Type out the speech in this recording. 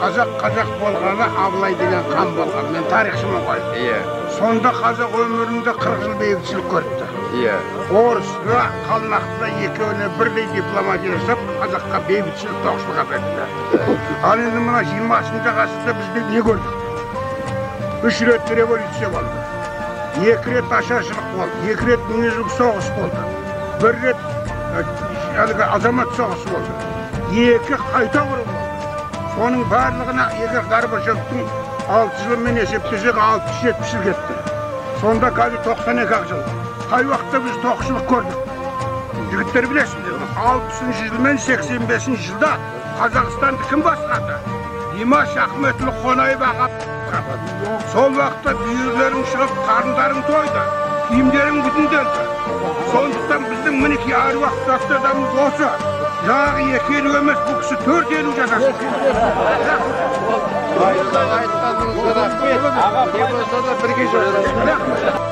Қазақ болғаны Абылай деген хан болған. Мен тарихшымын ғой. Иә. Сонда қазақ өмірінде 40 жыл бейбітшілік көрді. Иә. Орысқа, қалмаққа екеуіне бірдей дипломатия жасап, қазаққа бейбітшілік тоқшылық әперді. Ал енді мына 20-шы ғасырда бізде не көрдік? 3 рет революция болды. 2 рет ашаршылық болды. 2 рет дүниежүзілік соғыс болды. 1 рет азамат соғысы болды. 2 қайта құру болды. Соның барлығына егер Горбачевтың 6 жылмен есептесек 60-70 жыл кетті. Сонда қазір 92 жыл. Қай уақытта біз тоқшылық көрдік? Жігіттер білесіңдер, 60 жыл мен 85 жылда Қазақстанды кім басқарды? Димаш Ахметұлы Қонаев аға. Сол уақытта бүйірлерің шығып, қарындарың тойды, киімдерің бүтінделді. Сондықтан біздің мінекей әруақ дастарымыз осы. Жаңағы 2 ел емес, бұл кісі 4 ел жасасын. Айтқаныңызға рахмет. Аға, не болса да бірге жасасын.